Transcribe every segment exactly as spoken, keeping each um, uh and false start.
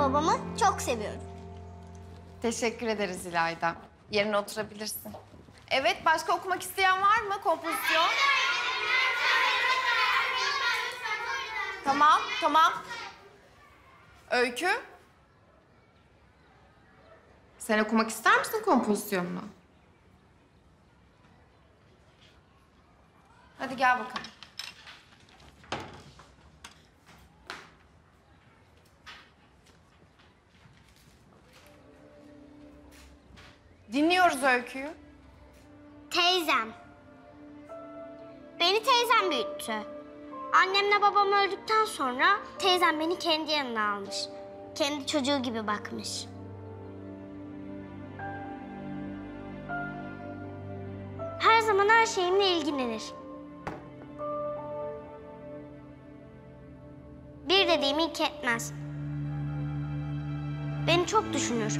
babamı çok seviyorum. Teşekkür ederiz İlayda. Yerine oturabilirsin. Evet, başka okumak isteyen var mı kompozisyon? Tamam, tamam. Öykü? Sen okumak ister misin kompozisyonunu? Hadi gel bakalım. Dinliyoruz Öykü'yü. Teyzem. Beni teyzem büyüttü. Annemle babam öldükten sonra teyzem beni kendi yanına almış. Kendi çocuğu gibi bakmış. Her zaman her şeyimle ilgilenir. Bir dediğimi iki etmez. Beni çok düşünür.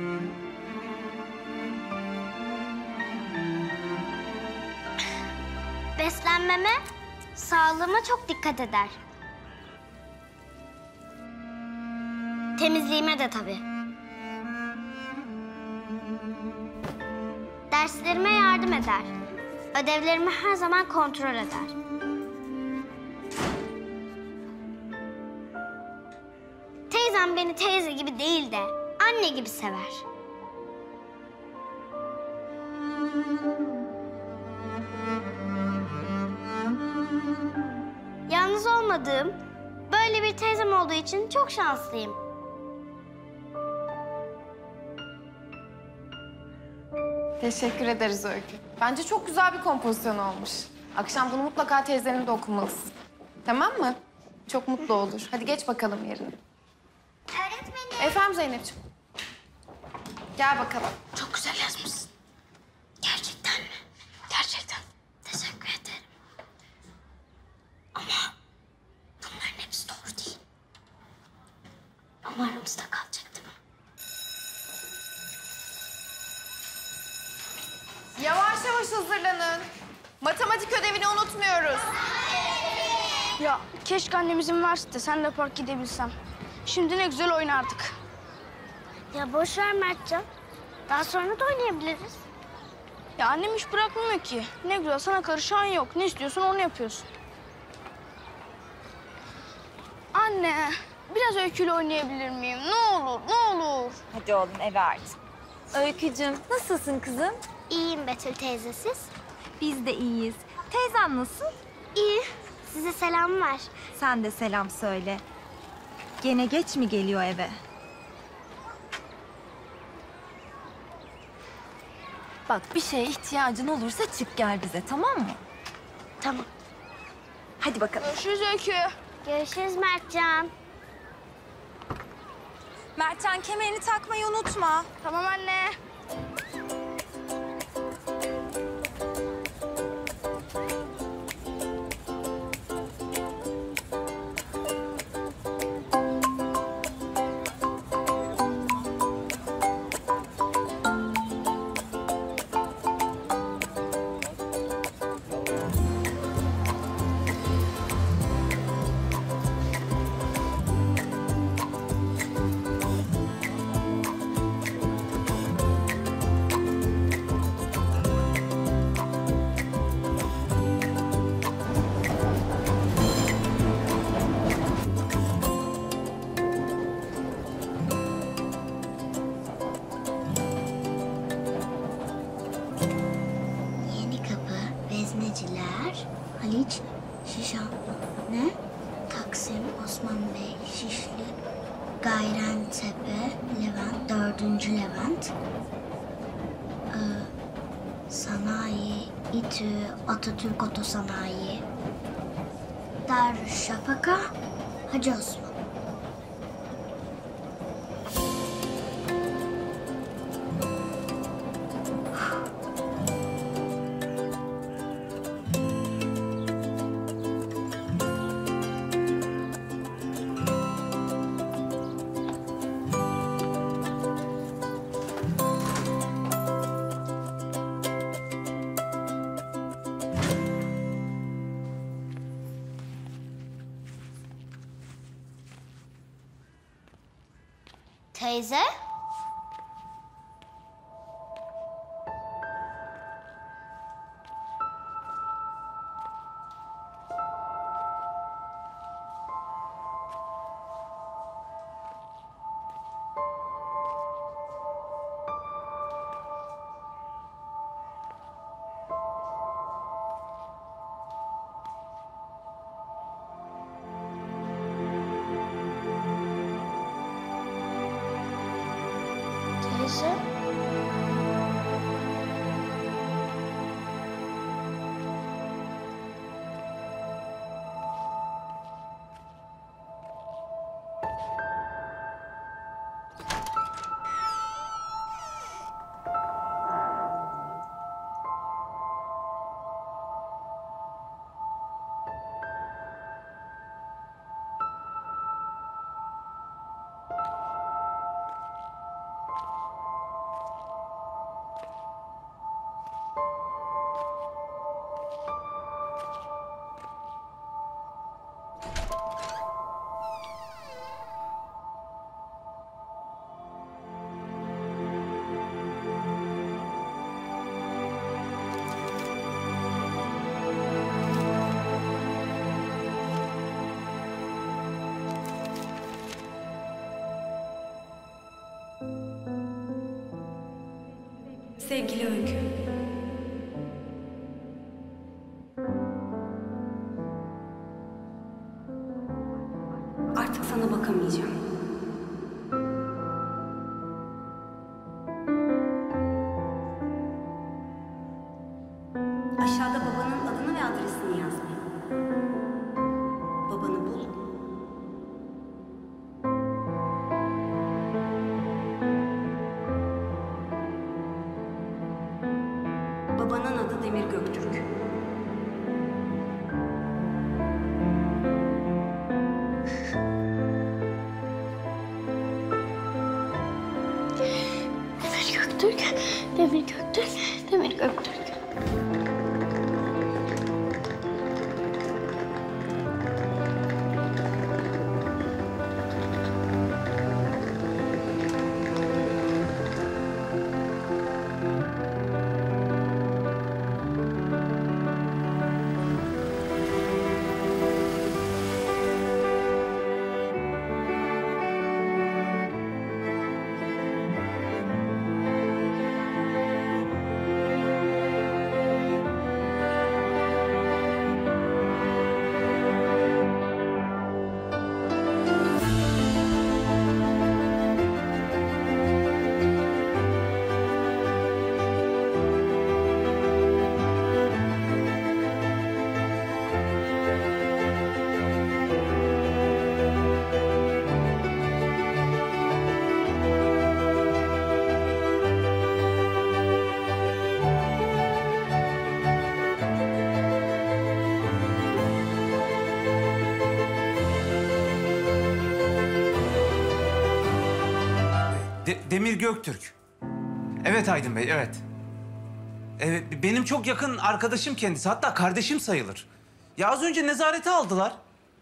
Beslenmeme, sağlığıma çok dikkat eder. Temizliğime de tabii. Derslerime yardım eder. Ödevlerimi her zaman kontrol eder. Teyzem beni teyze gibi değil de anne gibi sever. Yalnız olmadığım, böyle bir teyzem olduğu için çok şanslıyım. Teşekkür ederiz Öykü. Bence çok güzel bir kompozisyon olmuş. Akşam bunu mutlaka teyzenin de okumalısın. Tamam mı? Çok mutlu olur. Hadi geç bakalım yerine. Öğretmenim. Efendim Zeynep'ciğim. Gel bakalım. Çok güzel yazmışsın. Gerçekten mi? Gerçekten. Teşekkür ederim. Ama bunların hepsi doğru değil. Ama aramızda kalacak değil mi? Yavaş yavaş hazırlanın. Matematik ödevini unutmuyoruz. Ya keşke annemizin varsa da senle park gidebilsem. Şimdi ne güzel oynardık. Ya boş ver Mertcan. Daha sonra da oynayabiliriz. Ya annem hiç bırakmıyor ki. Ne güzel sana karışan yok. Ne istiyorsun onu yapıyorsun. Anne, biraz Öykü'yle oynayabilir miyim? Ne olur, ne olur. Hadi oğlum eve artık. Öykücüğüm nasılsın kızım? İyiyim Betül teyze, siz? Biz de iyiyiz. Teyzem nasıl? İyi. Size selam var. Sen de selam söyle. Gene geç mi geliyor eve? Bak bir şeye ihtiyacın olursa çık gel bize tamam mı? Tamam. Hadi bakalım. Görüşürüz Öykü. Görüşürüz Mertcan. Mertcan kemerini takmayı unutma. Tamam anne. Yenikapı, Vezneciler, Haliç, Şişhane, Taksim, Osman Bey, Şişli, Gayrentepe, Levent, Dördüncü Levent, ee, Sanayi, İTÜ, Atatürk Otosanayi, Darüşşafaka, Hacı Osman. Teyze? Teyze? Sevgili Öykü. Artık sana bakamayacağım. Aşağıda babanın adını ve adresini yazdım. Babanı bul. Babanın adı Demir Göktürk. Demir Göktürk, Demir Göktürk, Demir Göktürk. De- Demir Göktürk. Evet Aydın Bey, evet. Evet, benim çok yakın arkadaşım kendisi. Hatta kardeşim sayılır. Ya az önce nezarete aldılar.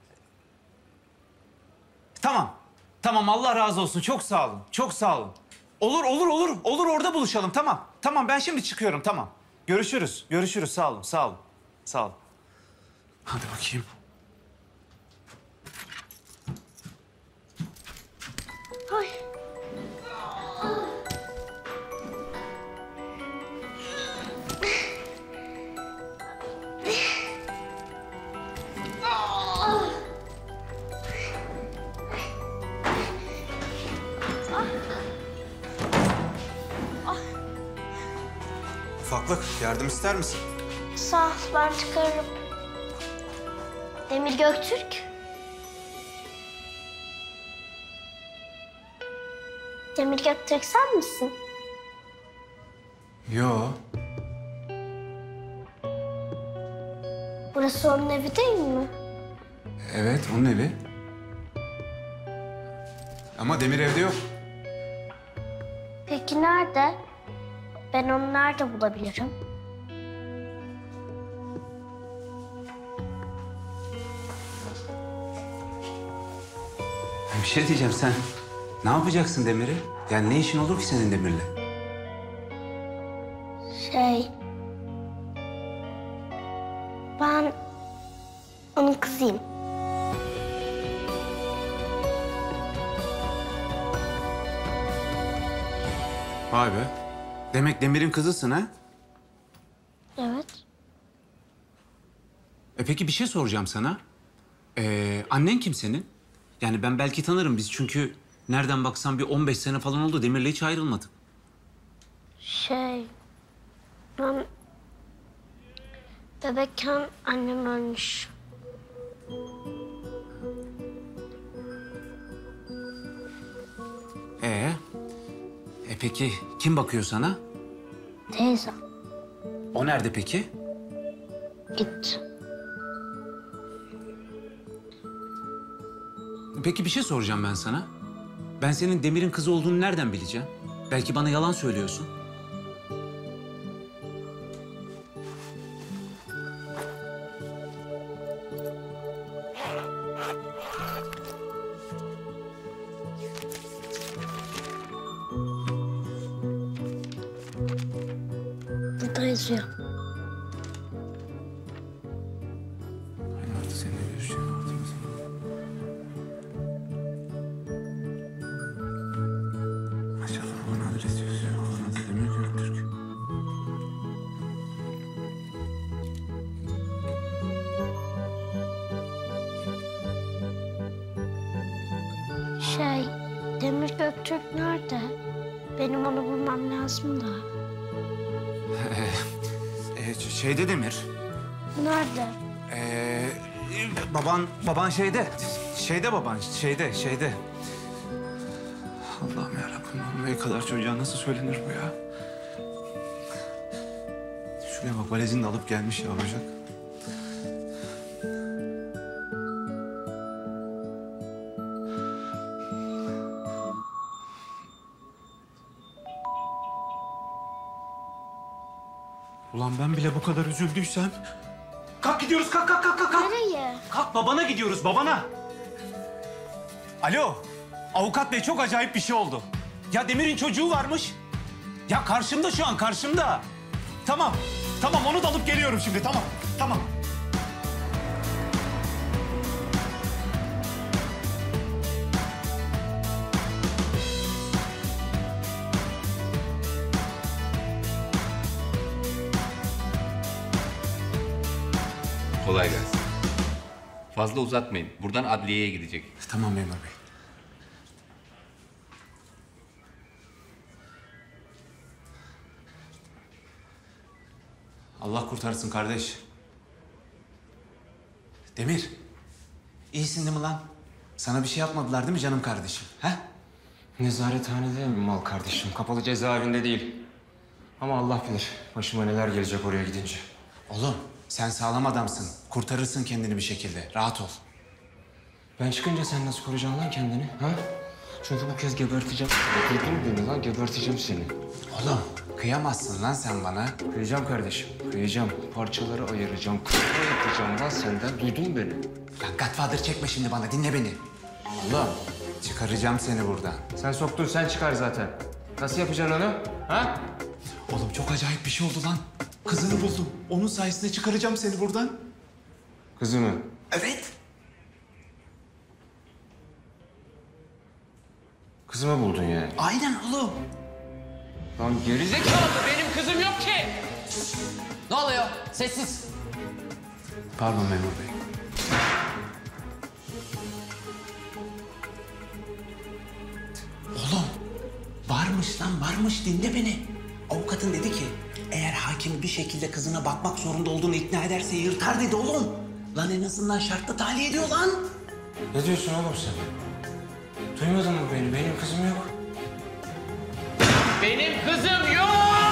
Tamam. Tamam, Allah razı olsun. Çok sağ olun. Çok sağ olun. Olur, olur, olur. Olur, orada buluşalım. Tamam. Tamam, ben şimdi çıkıyorum. Tamam. Görüşürüz. Görüşürüz. Sağ olun. Sağ olun. Sağ olun. Hadi bakayım. Ay. Ufaklık, yardım ister misin? Sağ ol, ben çıkarırım. Demir Göktürk. Demir Göktürk sen misin? Yo. Burası onun evi değil mi? Evet, onun evi. Ama Demir evde yok. Peki nerede? Ben onu nerede bulabilirim? Bir şey diyeceğim, sen Ne yapacaksın Demir'i? Yani ne işin olur ki senin Demir'le? Şey... Ben onun kızıyım. Vay be. Demek Demir'in kızısın ha? Evet. E peki bir şey soracağım sana. Ee, annen kim senin? Yani ben belki tanırım biz çünkü nereden baksan bir on beş sene falan oldu Demir'le hiç ayrılmadık. Şey... Ben... Bebekken annem ölmüş. Ee? E peki kim bakıyor sana? Teyze O nerede peki? gitti. Peki bir şey soracağım ben sana. Ben senin Demir'in kızı olduğunu nereden bileceğim? Belki bana yalan söylüyorsun. Burada yazıyor. Artık seninle görüşeceğim. Maşallah bana adres yazıyor. Bana da Demir Göktürk. Şey, Demir Göktürk nerede? Benim onu bulmam lazım da. Ee, şeyde Demir. Nerede? Ee, baban, baban şeyde. Şeyde baban, şeyde, şeyde. Allah'ım yarabbim, ne kadar çocuğa nasıl söylenir bu ya? Şuraya bak, valizini de alıp gelmiş yavrucak. Ulan ben bile bu kadar üzüldüysem... Kalk gidiyoruz, kalk, kalk, kalk, kalk. kalk. Nereye? Kalk, babana gidiyoruz, babana. Alo, avukat bey çok acayip bir şey oldu. Ya Demir'in çocuğu varmış. Ya karşımda şu an, karşımda. Tamam, tamam onu da alıp geliyorum şimdi, tamam, tamam. Kolay gelsin. Fazla uzatmayın. Buradan adliyeye gidecek. Tamam memur bey. Allah kurtarsın kardeş. Demir, iyisin değil mi lan? Sana bir şey yapmadılar değil mi canım kardeşim? He? Nezarethanede mi mal kardeşim? Kapalı cezaevinde değil. Ama Allah bilir başıma neler gelecek oraya gidince. Oğlum, sen sağlam adamsın. Kurtarırsın kendini bir şekilde. Rahat ol. Ben çıkınca sen nasıl koruyacaksın lan kendini? Ha? Çünkü bu kez geberteceğim. Duydun mu beni lan? Geberteceğim seni. Oğlum, kıyamazsın lan sen bana. Kıyacağım kardeşim. Kıyacağım. Parçalara ayıracağım. Kıyma yapacağım lan senden. Duydun mu beni? Lan Godfather çekme şimdi bana. Dinle beni. Oğlum, çıkaracağım seni buradan. Sen soktun sen çıkar zaten. Nasıl yapacaksın onu? Ha? Oğlum çok acayip bir şey oldu lan. Kızını buldum. Onun sayesinde çıkaracağım seni buradan. Kızı mı? Evet. Kızımı buldun yani. Aynen oğlum. Lan gerizekalı benim kızım yok ki. Ne oluyor? Sessiz. Pardon memur bey. Oğlum varmış lan varmış dinle beni. Avukatın dedi ki eğer hakim bir şekilde kızına bakmak zorunda olduğunu ikna ederse yırtar dedi oğlum. Lan en azından şartla tahliye ediyor lan. Ne diyorsun oğlum sen? Duymadın mı beni? Benim kızım yok. Benim kızım yok!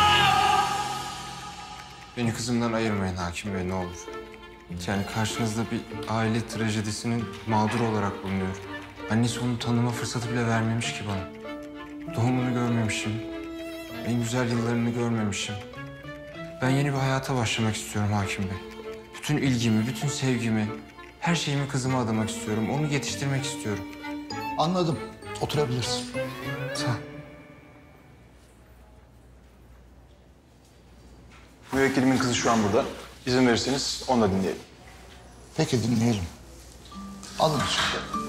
Beni kızımdan ayırmayın hakim bey ne olur. Yani karşınızda bir aile trajedisinin mağduru olarak bulunuyorum. Annesi onu tanıma fırsatı bile vermemiş ki bana. Doğumunu görmemişim. En güzel yıllarını görmemişim. Ben yeni bir hayata başlamak istiyorum hakim bey. Bütün ilgimi, bütün sevgimi, her şeyimi kızıma adamak istiyorum. Onu yetiştirmek istiyorum. Anladım. Oturabilirsin. Sağ ol. Müvekkilimin kızı şu an burada. İzin verirseniz onu da dinleyelim. Peki dinleyelim. Alın şimdi.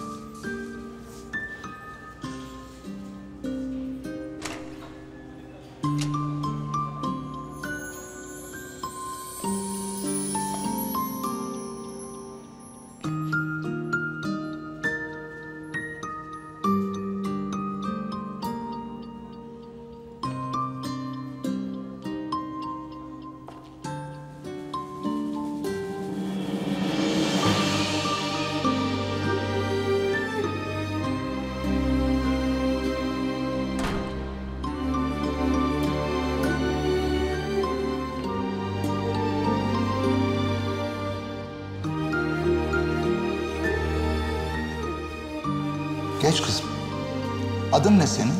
Geç kızım. Adın ne senin?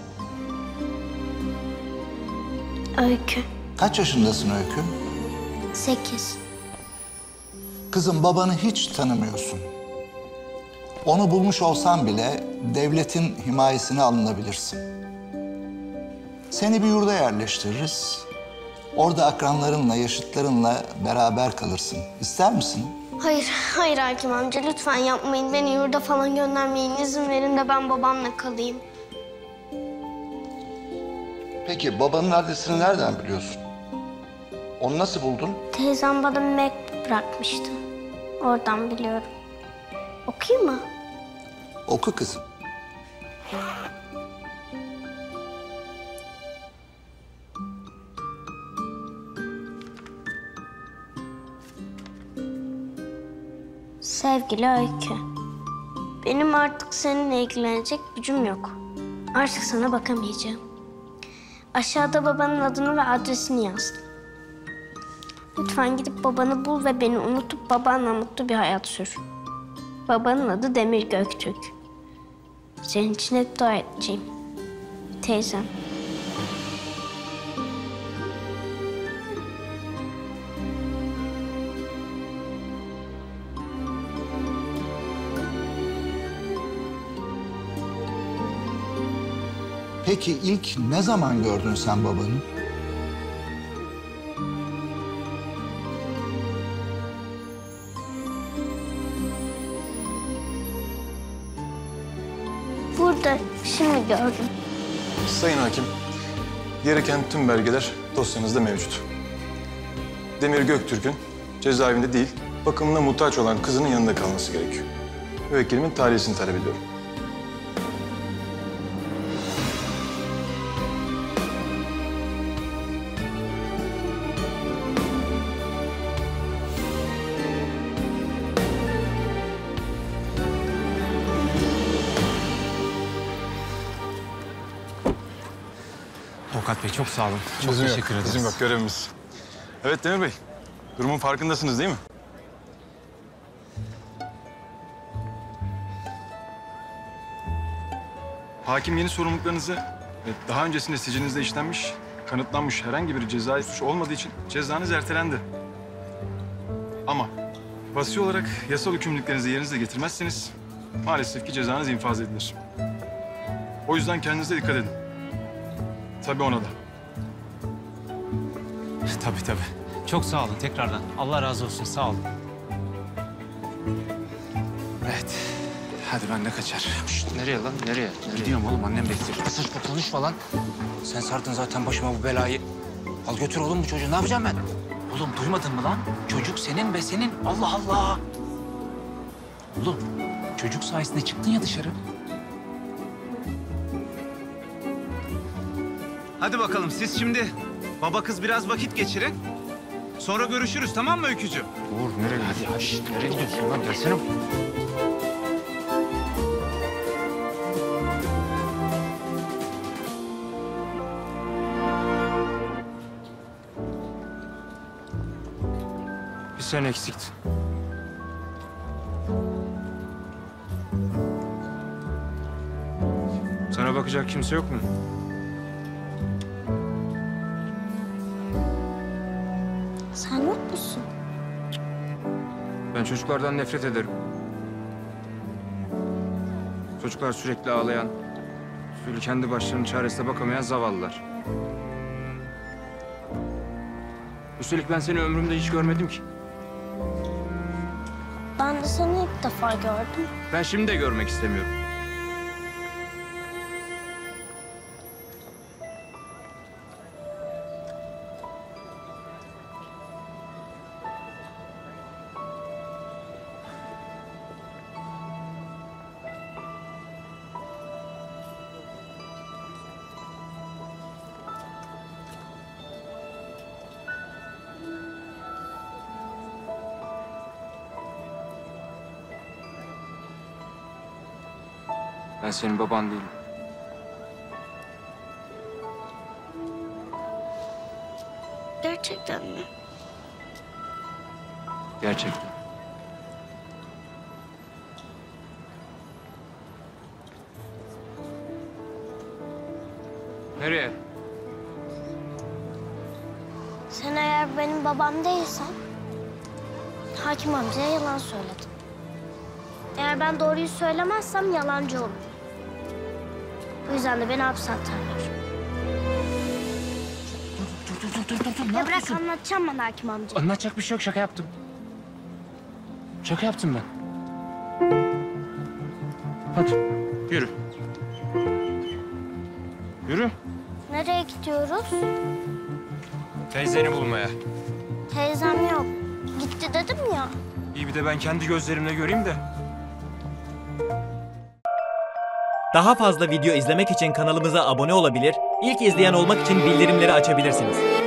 Öykü. Kaç yaşındasın Öykü? Sekiz. Kızım babanı hiç tanımıyorsun. Onu bulmuş olsan bile devletin himayesine alınabilirsin. Seni bir yurda yerleştiririz. Orada akranlarınla, yaşıtlarınla beraber kalırsın. İster misin? Hayır, hayır hakim amca. Lütfen yapmayın. Beni yurda falan göndermeyin. İzin verin de ben babamla kalayım. Peki babanın adresini nereden biliyorsun? Onu nasıl buldun? Teyzem bana bir mektup bırakmıştı. Oradan biliyorum. Okuyayım mı? Oku kızım. Sevgili Öykü, benim artık seninle ilgilenecek gücüm yok. Artık sana bakamayacağım. Aşağıda babanın adını ve adresini yazdım. Lütfen gidip babanı bul ve beni unutup babanla mutlu bir hayat sür. Babanın adı Demir Göktürk. Senin için hep dua edeceğim. Teyzem. Peki ilk ne zaman gördün sen babanı? Burada, şimdi gördüm. Sayın Hakim, gereken tüm belgeler dosyanızda mevcut. Demir Göktürk'ün cezaevinde değil, bakımına muhtaç olan kızının yanında kalması gerekiyor. Müvekkilimin tahliyesini talep ediyorum. Avukat Bey çok sağ olun. Çok Bizim yok, teşekkür ederiz. Bizim yok, görevimiz. Evet Demir Bey, durumun farkındasınız değil mi? Hakim yeni sorumluluklarınızı ve daha öncesinde sicilinizde işlenmiş, kanıtlanmış herhangi bir cezai suç olmadığı için cezanız ertelendi. Ama vasi olarak yasal yükümlülüklerinizi yerinize getirmezseniz maalesef ki cezanız infaz edilir. O yüzden kendinize dikkat edin. Tabii ona da. Tabii tabii. Çok sağ olun tekrardan. Allah razı olsun. Sağ olun. Evet. Hadi ben de kaçar. Şişt, nereye lan? Nereye? nereye? Gidiyorum oğlum. Annem bekliyor. Saçma konuşma lan. Sen sardın zaten başıma bu belayı. Al götür oğlum bu çocuğu. Ne yapacağım ben? Oğlum duymadın mı lan? Çocuk senin ve senin. Allah Allah. Oğlum çocuk sayesinde çıktın ya dışarı. Hadi bakalım siz şimdi baba kız biraz vakit geçirin. Sonra görüşürüz tamam mı Öykücüğüm? Uğur nereye? Hadi ya, şişt, nereye gidiyorsun lan? Gelsene. Bir sen eksiktin. Sana bakacak kimse yok mu? Sen yok musun? Ben çocuklardan nefret ederim. Çocuklar sürekli ağlayan, Böyle kendi başlarının çaresine bakamayan zavallılar. Üstelik ben seni ömrümde hiç görmedim ki. Ben de seni ilk defa gördüm. Ben şimdi de görmek istemiyorum. Ben senin baban değilim. Gerçekten mi? Gerçekten. Nereye? Sen eğer benim babam değilsen hakim amcaya yalan söyledin. Eğer ben doğruyu söylemezsem yalancı olurum. Bu yüzden de beni hapse atarlar. Dur dur dur dur dur dur. Ne Ya bırak yapıyorsun? anlatacağım ben hakim amca. Anlatacak bir şey yok. Şaka yaptım. Şaka yaptım ben. Hadi yürü. Yürü. Nereye gidiyoruz? Teyzeni bulmaya. Teyzem yok. Gitti dedim ya. İyi bir de ben kendi gözlerimle göreyim de. Daha fazla video izlemek için kanalımıza abone olabilir, ilk izleyen olmak için bildirimleri açabilirsiniz.